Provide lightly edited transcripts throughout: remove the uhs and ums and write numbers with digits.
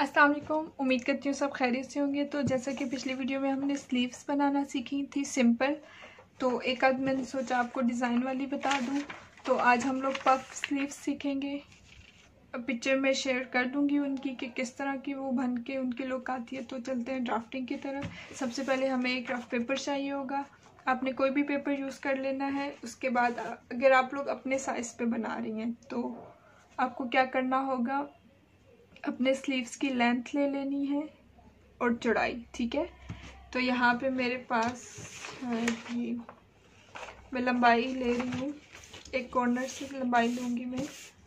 अस्सलाम वालेकुम। उम्मीद करती हूँ सब खैरियत से होंगे। तो जैसा कि पिछली वीडियो में हमने स्लीव्स बनाना सीखी थी सिंपल, तो एक आध मैंने सोचा आपको डिज़ाइन वाली बता दूँ। तो आज हम लोग पफ स्लीव्स सीखेंगे। पिक्चर में शेयर कर दूँगी उनकी कि किस तरह की वो बन के उनकी लुक आती है। तो चलते हैं ड्राफ्टिंग की तरफ। सबसे पहले हमें एक रफ पेपर चाहिए होगा। आपने कोई भी पेपर यूज़ कर लेना है। उसके बाद अगर आप लोग अपने साइज़ पे बना रही हैं तो आपको क्या करना होगा, अपने स्लीव्स की लेंथ ले लेनी है और चौड़ाई, ठीक है। तो यहाँ पे मेरे पास है कि मैं लंबाई ले रही हूँ, एक कॉर्नर से लंबाई लूँगी मैं।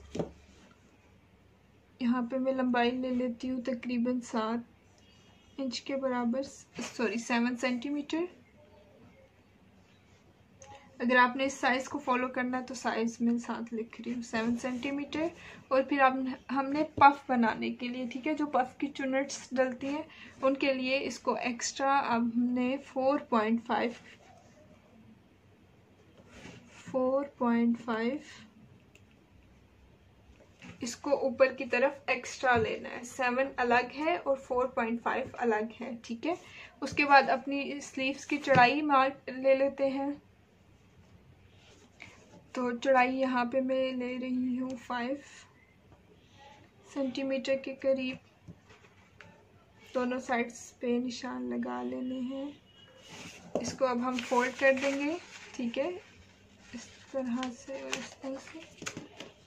यहाँ पे मैं लंबाई ले लेती हूँ तकरीबन 7 इंच के बराबर, 7 सेंटीमीटर। अगर आपने इस साइज़ को फॉलो करना है तो साइज़ में साथ लिख रही हूँ 7 सेंटीमीटर। और फिर हमने पफ बनाने के लिए, ठीक है, जो पफ की चुनट्स डलती हैं उनके लिए इसको एक्स्ट्रा अब हमने 4.5 इसको ऊपर की तरफ एक्स्ट्रा लेना है। 7 अलग है और 4.5 अलग है, ठीक है। उसके बाद अपनी स्लीव्स की चौड़ाई मार्क ले लेते हैं। तो चौड़ाई यहाँ पे मैं ले रही हूँ 5 सेंटीमीटर के करीब। दोनों साइड्स पे निशान लगा लेने हैं। इसको अब हम फोल्ड कर देंगे, ठीक है, इस तरह से और इस तरह से,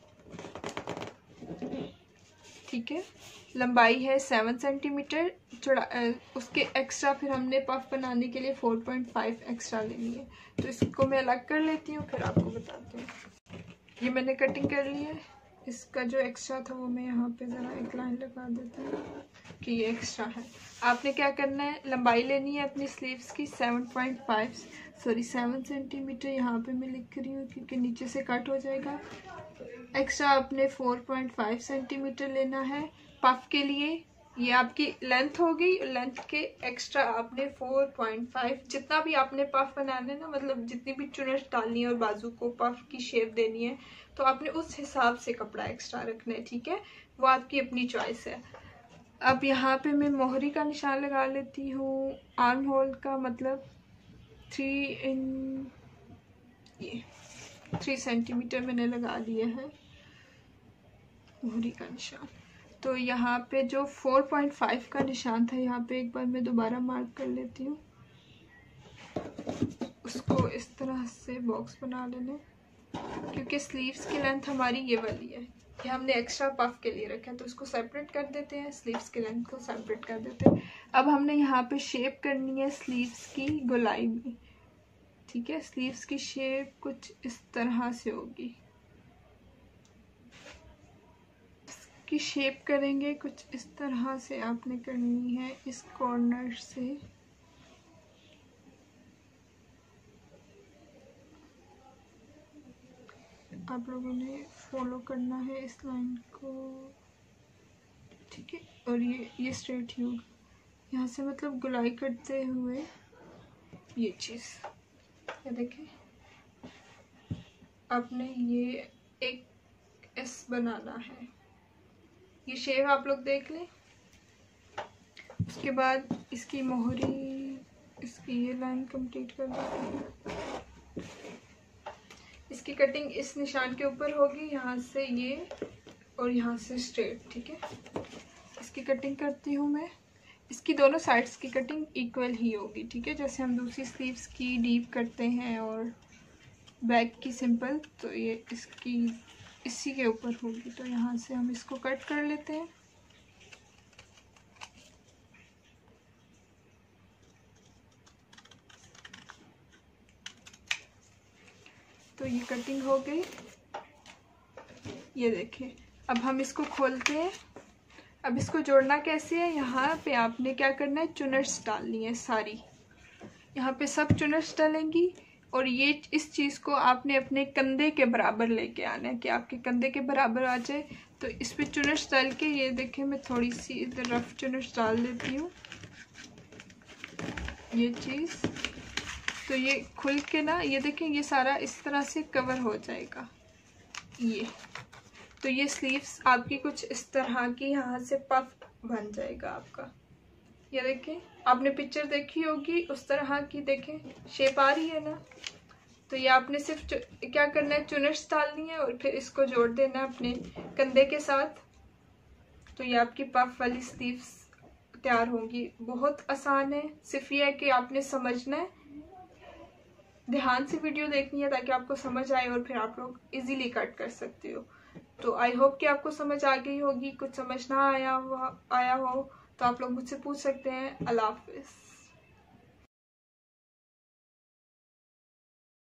ठीक है। लंबाई है 7 सेंटीमीटर, उसके एक्स्ट्रा फिर हमने पफ बनाने के लिए 4.5 एक्स्ट्रा लेनी है। तो इसको मैं अलग कर लेती हूँ, फिर आपको बताती हूँ। ये मैंने कटिंग कर ली है। इसका जो एक्स्ट्रा था वो मैं यहाँ पे ज़रा एक लाइन लगा देती हूँ कि ये एक्स्ट्रा है। आपने क्या करना है, लंबाई लेनी है अपनी स्लीव्स की 7 सेंटीमीटर। यहाँ पे मैं लिख रही हूँ क्योंकि नीचे से कट हो जाएगा। एक्स्ट्रा आपने 4.5 सेंटीमीटर लेना है पफ के लिए। ये आपकी लेंथ होगी, लेंथ के एक्स्ट्रा आपने 4.5, जितना भी आपने पफ बनाना है ना, मतलब जितनी भी चुनट डालनी है और बाजू को पफ की शेप देनी है, तो आपने उस हिसाब से कपड़ा एक्स्ट्रा रखना है, ठीक है। वो आपकी अपनी चॉइस है। अब यहाँ पे मैं मोहरी का निशान लगा लेती हूँ। आर्म होल का मतलब 3 सेंटीमीटर मैंने लगा लिया है मोहरी का निशान। तो यहाँ पे जो 4.5 का निशान था, यहाँ पे एक बार मैं दोबारा मार्क कर लेती हूँ। उसको इस तरह से बॉक्स बना लेना, क्योंकि स्लीव्स की लेंथ हमारी ये वाली है। ये हमने एक्स्ट्रा पफ के लिए रखा है, तो उसको सेपरेट कर देते हैं, स्लीव्स की लेंथ को सेपरेट कर देते हैं। अब हमने यहाँ पे शेप करनी है स्लीव्स की गोलाई में, ठीक है। स्लीव्स की शेप कुछ इस तरह से होगी। की शेप करेंगे कुछ इस तरह से आपने करनी है। इस कॉर्नर से आप लोगों ने फॉलो करना है इस लाइन को, ठीक है। और ये स्ट्रेट ही होगा यहाँ से, मतलब गुलाई करते हुए ये चीज़, ये देखें। आपने ये एक एस बनाना है। ये शेप आप लोग देख लें। उसके बाद इसकी मोहरी, इसकी ये लाइन कंप्लीट कर देते हैं। इसकी कटिंग इस निशान के ऊपर होगी, यहाँ से ये और यहाँ से स्ट्रेट, ठीक है। इसकी कटिंग करती हूँ मैं। इसकी दोनों साइड्स की कटिंग इक्वल ही होगी, ठीक है, जैसे हम दूसरी स्लीव्स की डीप करते हैं और बैक की सिंपल, तो ये इसकी इसी के ऊपर होगी। तो यहाँ से हम इसको कट कर लेते हैं। तो ये कटिंग हो गई, ये देखें। अब हम इसको खोलते हैं। अब इसको जोड़ना कैसे है, यहाँ पे आपने क्या करना है, चुनट्स डालनी है सारी। यहाँ पे सब चुनट्स डालेंगी और ये इस चीज़ को आपने अपने कंधे के बराबर लेके आना है कि आपके कंधे के बराबर आ जाए। तो इस पे चुनट्स डाल के, ये देखें, मैं थोड़ी सी इधर रफ चुनट्स डाल देती हूँ, ये चीज़। तो ये खुल के ना, ये देखें, ये सारा इस तरह से कवर हो जाएगा ये। तो ये स्लीव्स आपकी कुछ इस तरह की यहाँ से पफ बन जाएगा आपका। ये देखें, आपने पिक्चर देखी होगी उस तरह की, देखें शेप आ रही है ना। तो ये आपने सिर्फ क्या करना है, चुनट्स डालनी है और फिर इसको जोड़ देना है अपने कंधे के साथ। तो ये आपकी पफ वाली स्लीव्स तैयार होंगी। बहुत आसान है, सिर्फ ये है कि आपने समझना है, ध्यान से वीडियो देखनी है ताकि आपको समझ आए और फिर आप लोग इजीली कट कर सकते हो। तो आई होप कि आपको समझ आ गई होगी। कुछ समझ ना आया हो तो आप लोग मुझसे पूछ सकते हैं। अल्लाह हाफिज़।